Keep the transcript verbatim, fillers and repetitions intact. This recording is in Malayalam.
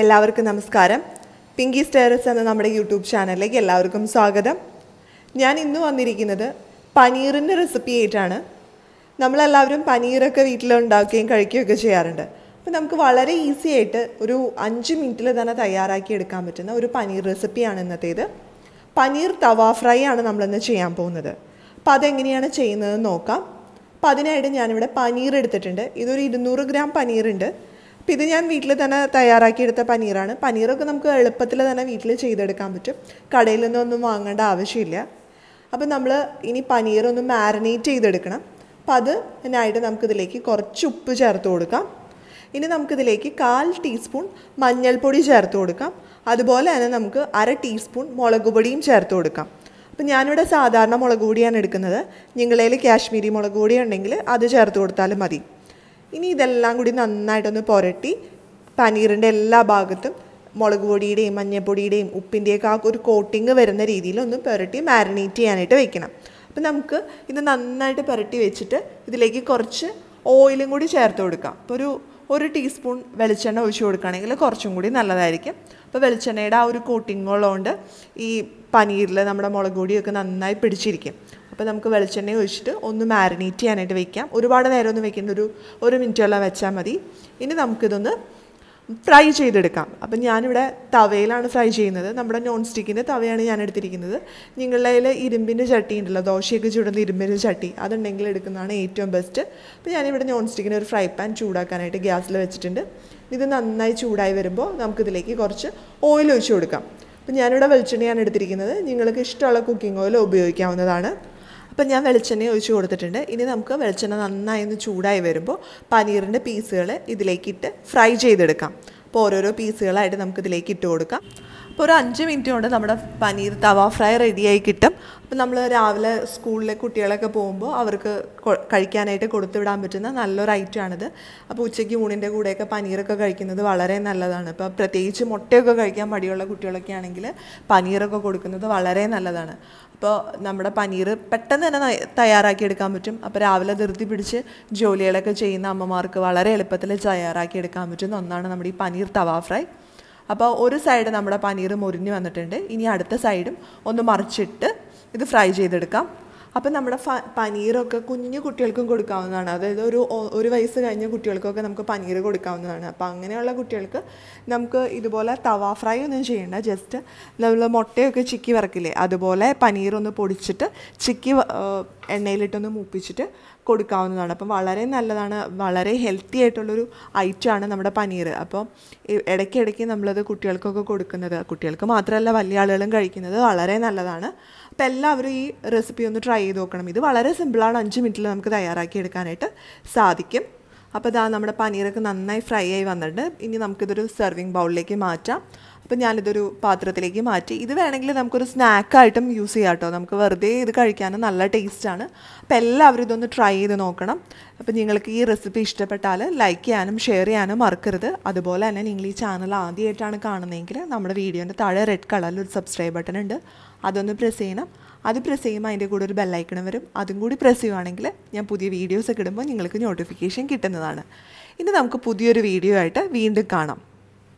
എല്ലാവർക്കും നമസ്കാരം. പിങ്കീസ് ടെറസ് എന്ന നമ്മുടെ യൂട്യൂബ് ചാനലിലേക്ക് എല്ലാവർക്കും സ്വാഗതം. ഞാൻ ഇന്ന് വന്നിരിക്കുന്നത് പനീറിൻ്റെ റെസിപ്പി ആയിട്ടാണ്. നമ്മളെല്ലാവരും പനീറൊക്കെ വീട്ടിലുണ്ടാക്കുകയും കഴിക്കുകയൊക്കെ ചെയ്യാറുണ്ട്. അപ്പോൾ നമുക്ക് വളരെ ഈസി ആയിട്ട് ഒരു അഞ്ച് മിനിറ്റിൽ തന്നെ തയ്യാറാക്കി എടുക്കാൻ പറ്റുന്ന ഒരു പനീർ റെസിപ്പിയാണ് ഇന്നത്തേത്. പനീർ തവ ഫ്രൈ ആണ് നമ്മളിന്ന് ചെയ്യാൻ പോകുന്നത്. അപ്പോൾ അതെങ്ങനെയാണ് ചെയ്യുന്നതെന്ന് നോക്കാം. അപ്പോൾ അതിനായിട്ട് ഞാനിവിടെ പനീർ എടുത്തിട്ടുണ്ട്. ഇതൊരു ഇരുന്നൂറ് ഗ്രാം പനീറുണ്ട്. അപ്പോൾ ഇത് ഞാൻ വീട്ടിൽ തന്നെ തയ്യാറാക്കിയെടുത്ത പനീറാണ്. പനീറൊക്കെ നമുക്ക് എളുപ്പത്തിൽ തന്നെ വീട്ടിൽ ചെയ്തെടുക്കാൻ പറ്റും. കടയിൽ നിന്നൊന്നും വാങ്ങേണ്ട ആവശ്യമില്ല. അപ്പോൾ നമ്മൾ ഇനി പനീറൊന്ന് മാരിനേറ്റ് ചെയ്തെടുക്കണം. അപ്പോൾ അതിനായിട്ട് നമുക്കിതിലേക്ക് കുറച്ച് ഉപ്പ് ചേർത്ത് കൊടുക്കാം. ഇനി നമുക്കിതിലേക്ക് കാൽ ടീസ്പൂൺ മഞ്ഞൾപ്പൊടി ചേർത്ത് കൊടുക്കാം. അതുപോലെ തന്നെ നമുക്ക് അര ടീസ്പൂൺ മുളക് പൊടിയും ചേർത്ത് കൊടുക്കാം. അപ്പോൾ ഞാനിവിടെ സാധാരണ മുളക് പൊടിയാണ് എടുക്കുന്നത്. നിങ്ങളേൽ കാശ്മീരി മുളക് പൊടി ഉണ്ടെങ്കിൽ അത് ചേർത്ത് കൊടുത്താലും മതി. ഇനി ഇതെല്ലാം കൂടി നന്നായിട്ടൊന്ന് പുരട്ടി പനീറിൻ്റെ എല്ലാ ഭാഗത്തും മുളക് പൊടിയുടെയും മഞ്ഞൾപ്പൊടിയുടെയും ഉപ്പിൻ്റെയൊക്കെ ആ ഒരു കോട്ടിങ് വരുന്ന രീതിയിൽ ഒന്ന് പുരട്ടി മാരിനേറ്റ് ചെയ്യാനായിട്ട് വെക്കണം. അപ്പം നമുക്ക് ഇത് നന്നായിട്ട് പുരട്ടി വെച്ചിട്ട് ഇതിലേക്ക് കുറച്ച് ഓയിലും കൂടി ചേർത്ത് കൊടുക്കാം. അപ്പോൾ ഒരു ഒരു ടീസ്പൂൺ വെളിച്ചെണ്ണ ഒഴിച്ച് കൊടുക്കുകയാണെങ്കിൽ കുറച്ചും കൂടി നല്ലതായിരിക്കും. അപ്പോൾ വെളിച്ചെണ്ണയുടെ ആ ഒരു കോട്ടിങ്ങുള്ളതുകൊണ്ട് ഈ പനീറിൽ നമ്മുടെ മുളക് പൊടിയൊക്കെ നന്നായി പിടിച്ചിരിക്കും. അപ്പോൾ നമുക്ക് വെളിച്ചെണ്ണ ഒഴിച്ചിട്ട് ഒന്ന് മാരിനേറ്റ് ചെയ്യാനായിട്ട് വയ്ക്കാം. ഒരുപാട് നേരം ഒന്നും വെക്കേണ്ട, ഒരു ഒരു മിനിറ്റോളം വെച്ചാൽ മതി. ഇനി നമുക്കിതൊന്ന് ഫ്രൈ ചെയ്തെടുക്കാം. അപ്പം ഞാനിവിടെ തവയിലാണ് ഫ്രൈ ചെയ്യുന്നത്. നമ്മുടെ നോൺ സ്റ്റിക്കിൻ്റെ തവയാണ് ഞാൻ എടുത്തിരിക്കുന്നത്. നിങ്ങളുടെ കയ്യിൽ ഇരുമ്പിൻ്റെ ചട്ടി ഉണ്ടല്ലോ, ദോശയൊക്കെ ചൂടുന്ന ഇരുമ്പിൻ്റെ ചട്ടി, അതുണ്ടെങ്കിൽ എടുക്കുന്നതാണ് ഏറ്റവും ബെസ്റ്റ്. അപ്പോൾ ഞാനിവിടെ നോൺ സ്റ്റിക്കിൻ്റെ ഒരു ഫ്രൈ പാൻ ചൂടാക്കാനായിട്ട് ഗ്യാസിൽ വെച്ചിട്ടുണ്ട്. ഇത് നന്നായി ചൂടായി വരുമ്പോൾ നമുക്കിതിലേക്ക് കുറച്ച് ഓയിൽ ഒഴിച്ച് കൊടുക്കാം. അപ്പോൾ ഞാനിവിടെ വെളിച്ചെണ്ണയാണ് എടുത്തിരിക്കുന്നത്. നിങ്ങൾക്ക് ഇഷ്ടമുള്ള കുക്കിംഗ് ഓയിൽ ഉപയോഗിക്കാവുന്നതാണ്. അപ്പം ഞാൻ വെളിച്ചെണ്ണ ഒഴിച്ച് കൊടുത്തിട്ടുണ്ട്. ഇനി നമുക്ക് വെളിച്ചെണ്ണ നന്നായി ഒന്ന് ചൂടായി വരുമ്പോൾ പനീറിൻ്റെ പീസുകൾ ഇതിലേക്കിട്ട് ഫ്രൈ ചെയ്തെടുക്കാം. അപ്പോൾ ഓരോരോ പീസുകളായിട്ട് നമുക്ക് ഇതിലേക്ക് ഇട്ട് കൊടുക്കാം. അപ്പോൾ ഒരു അഞ്ച് മിനിറ്റ് കൊണ്ട് നമ്മുടെ പനീർ തവ ഫ്രൈ റെഡിയായി കിട്ടും. അപ്പോൾ നമ്മൾ രാവിലെ സ്കൂളിലെ കുട്ടികളൊക്കെ പോകുമ്പോൾ അവർക്ക് കഴിക്കാനായിട്ട് കൊടുത്തുവിടാൻ പറ്റുന്ന നല്ലൊരു ഐറ്റമാണിത്. അപ്പോൾ ഉച്ചയ്ക്ക് ഊണിൻ്റെ കൂടെയൊക്കെ പനീറൊക്കെ കഴിക്കുന്നത് വളരെ നല്ലതാണ്. ഇപ്പോൾ പ്രത്യേകിച്ച് മുട്ടയൊക്കെ കഴിക്കാൻ മടിയുള്ള കുട്ടികളൊക്കെ ആണെങ്കിൽ പനീറൊക്കെ കൊടുക്കുന്നത് വളരെ നല്ലതാണ്. അപ്പോൾ നമ്മുടെ പനീർ പെട്ടെന്ന് തന്നെ തയ്യാറാക്കിയെടുക്കാൻ പറ്റും. അപ്പോൾ രാവിലെ ധൃതി പിടിച്ച് ജോലികളൊക്കെ ചെയ്യുന്ന അമ്മമാർക്ക് വളരെ എളുപ്പത്തിൽ തയ്യാറാക്കിയെടുക്കാൻ പറ്റുന്ന ഒന്നാണ് നമ്മുടെ ഈ പനീർ തവ ഫ്രൈ. അപ്പോൾ ഒരു സൈഡ് നമ്മുടെ പനീർ മുരിഞ്ഞ് വന്നിട്ടുണ്ട്. ഇനി അടുത്ത സൈഡും ഒന്ന് മറിച്ചിട്ട് ഇത് ഫ്രൈ ചെയ്തെടുക്കാം. അപ്പം നമ്മുടെ ഫ പനീറൊക്കെ കുഞ്ഞു കുട്ടികൾക്കും കൊടുക്കാവുന്നതാണ്. അതായത് ഒരു ഒരു വയസ്സ് കഴിഞ്ഞ കുട്ടികൾക്കൊക്കെ നമുക്ക് പനീർ കൊടുക്കാവുന്നതാണ്. അപ്പോൾ അങ്ങനെയുള്ള കുട്ടികൾക്ക് നമുക്ക് ഇതുപോലെ തവ ഫ്രൈ ഒന്നും ചെയ്യേണ്ട, ജസ്റ്റ് നമ്മൾ മുട്ടയൊക്കെ ചിക്കി വറക്കില്ലേ, അതുപോലെ പനീറൊന്ന് പൊടിച്ചിട്ട് ചിക്കി എണ്ണയിലിട്ടൊന്ന് മൂപ്പിച്ചിട്ട് കൊടുക്കാവുന്നതാണ്. അപ്പം വളരെ നല്ലതാണ്, വളരെ ഹെൽത്തി ആയിട്ടുള്ളൊരു ഐറ്റമാണ് നമ്മുടെ പനീർ. അപ്പോൾ ഇടയ്ക്കിടയ്ക്ക് നമ്മളത് കുട്ടികൾക്കൊക്കെ കൊടുക്കുന്നത്, കുട്ടികൾക്ക് മാത്രമല്ല വലിയ ആളുകളും കഴിക്കുന്നത് വളരെ നല്ലതാണ്. അപ്പോൾ എല്ലാവരും ഈ റെസിപ്പി ഒന്ന് ട്രൈ ചെയ്ത് നോക്കണം. ഇത് വളരെ സിമ്പിളാണ്, അഞ്ച് മിനിറ്റിൽ നമുക്ക് തയ്യാറാക്കി എടുക്കാനായിട്ട് സാധിക്കും. അപ്പോൾ ഇതാ നമ്മുടെ പനീറൊക്കെ നന്നായി ഫ്രൈ ആയി വന്നിട്ടുണ്ട്. ഇനി നമുക്കിതൊരു സെർവിങ് ബൗളിലേക്ക് മാറ്റാം. അപ്പോൾ ഞാനിതൊരു പാത്രത്തിലേക്ക് മാറ്റി. ഇത് വേണമെങ്കിൽ നമുക്കൊരു സ്നാക്കായിട്ടും യൂസ് ചെയ്യാം കേട്ടോ. നമുക്ക് വെറുതെ ഇത് കഴിക്കാനും നല്ല ടേസ്റ്റാണ്. അപ്പോൾ എല്ലാവരും ഇതൊന്ന് ട്രൈ ചെയ്ത് നോക്കണം. അപ്പോൾ നിങ്ങൾക്ക് ഈ റെസിപ്പി ഇഷ്ടപ്പെട്ടാൽ ലൈക്ക് ചെയ്യാനും ഷെയർ ചെയ്യാനും മറക്കരുത്. അതുപോലെ തന്നെ നിങ്ങൾ ഈ ചാനൽ ആദ്യമായിട്ടാണ് കാണുന്നതെങ്കിൽ നമ്മുടെ വീഡിയോൻ്റെ താഴെ റെഡ് കളറിൽ ഒരു സബ്സ്ക്രൈബ് ബട്ടൺ ഉണ്ട്, അതൊന്ന് പ്രസ് ചെയ്യണം. അത് പ്രസ് ചെയ്യുമ്പോൾ അതിൻ്റെ കൂടെ ഒരു ബെല്ലൈക്കണം വരും, അതും കൂടി പ്രസ് ചെയ്യുവാണെങ്കിൽ ഞാൻ പുതിയ വീഡിയോസൊക്കെ ഇടുമ്പോൾ നിങ്ങൾക്ക് നോട്ടിഫിക്കേഷൻ കിട്ടുന്നതാണ്. ഇനി നമുക്ക് പുതിയൊരു വീഡിയോ ആയിട്ട് വീണ്ടും കാണാം.